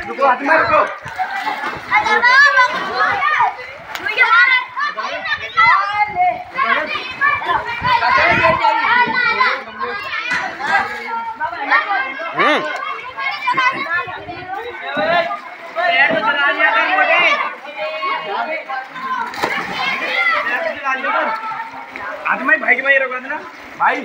रुको हाथ में रुको। आज मैं भाई के भाई रोका देना भाई।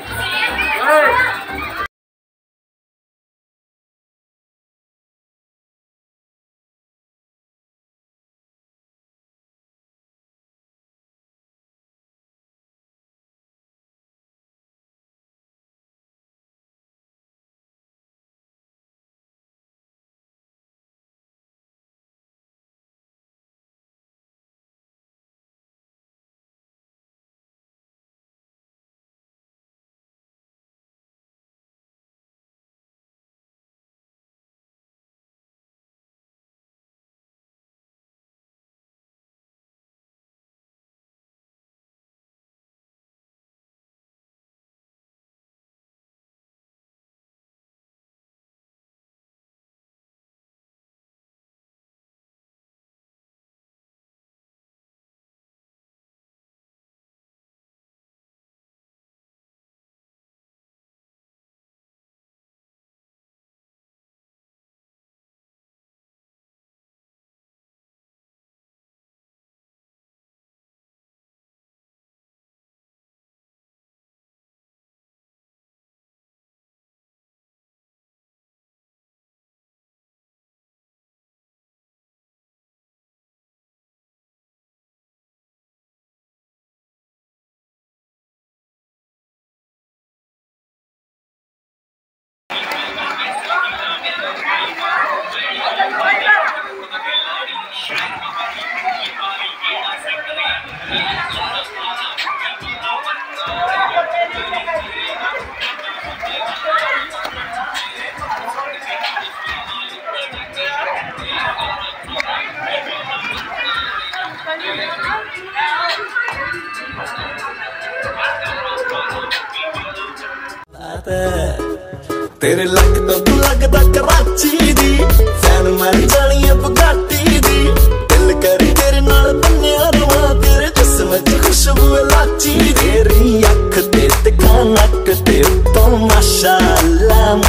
तेरे लगदा तू लगदा कराची दी फैन मर जानी है बुगाटी दी दिल करे तेरे नाल बन्निया रवां तेरे जिस्म च खुशबू लाची तेरी अख ते तिखा नक ते तो माशाअल्लाह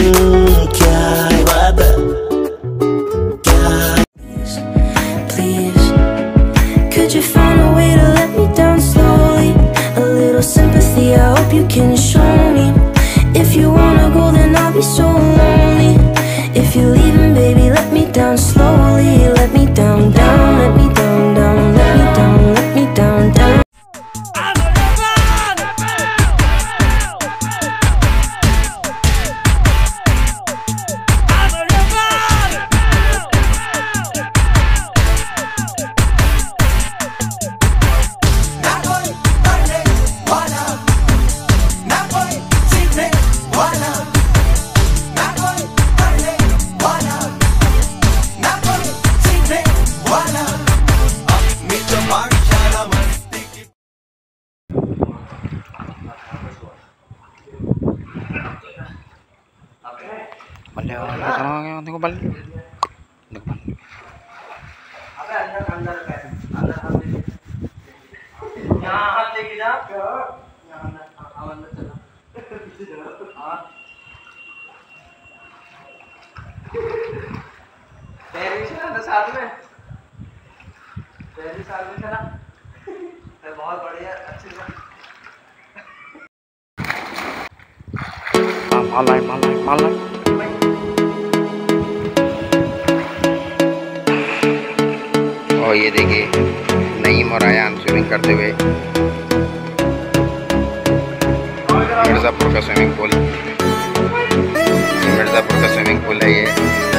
क्या बात है क्या। Please, could you find a way to let me down slowly? A little sympathy, I hope you can show me. If you wanna go, then I'll be so lonely. If you're leaving, baby, let me down slowly. Let me down, down, let me down, down, let me down, let me down, down. tengok balik. यहाँ हाथ लेके जा, यहाँ अंदर चला। पैर भी चला ना साथ में, पैर भी साथ में चला। बहुत बढ़िया, अच्छे से। माल और ये देखिए नईम और आयान स्विमिंग करते हुए। मिर्ज़ापुर का स्विमिंग पूल, मिर्ज़ापुर का स्विमिंग पूल है ये।